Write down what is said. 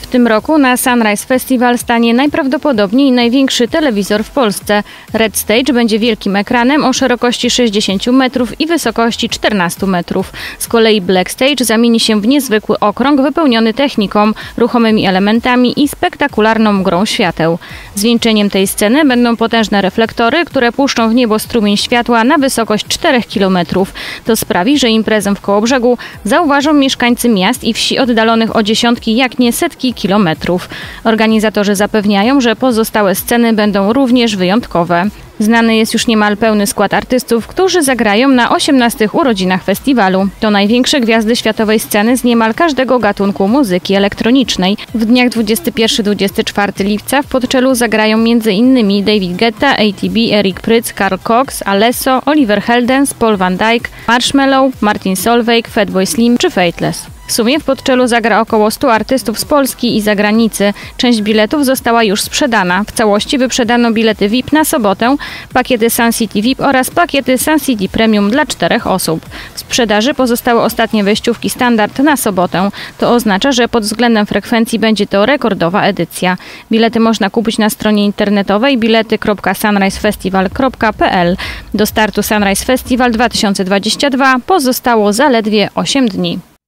tym roku na Sunrise Festival stanie najprawdopodobniej największy telewizor w Polsce. Red Stage będzie wielkim ekranem o szerokości 60 metrów i wysokości 14 metrów. Z kolei Black Stage zamieni się w niezwykły okrąg wypełniony techniką, ruchomymi elementami i spektakularną grą świateł. Zwieńczeniem tej sceny będą potężne reflektory, które puszczą w niebo strumień światła na wysokość 4 km. To sprawi, że imprezę w Kołobrzegu zauważą mieszkańcy miast i wsi oddalonych o dziesiątki, jak nie setki kilometrów. Organizatorzy zapewniają, że pozostałe sceny będą również wyjątkowe. Znany jest już niemal pełny skład artystów, którzy zagrają na 18 urodzinach festiwalu. To największe gwiazdy światowej sceny z niemal każdego gatunku muzyki elektronicznej. W dniach 21-24 lipca w Podczelu zagrają m.in. David Guetta, ATB, Eric Prydz, Carl Cox, Alesso, Oliver Heldens, Paul van Dyk, Marshmello, Martin Solveig, Fatboy Slim czy Faithless. W sumie w Podczelu zagra około 100 artystów z Polski i zagranicy. Część biletów została już sprzedana. W całości wyprzedano bilety VIP na sobotę, pakiety Sun City VIP oraz pakiety Sun City Premium dla 4 osób. W sprzedaży pozostały ostatnie wejściówki standard na sobotę. To oznacza, że pod względem frekwencji będzie to rekordowa edycja. Bilety można kupić na stronie internetowej bilety.sunrisefestival.pl. Do startu Sunrise Festival 2022 pozostało zaledwie 8 dni.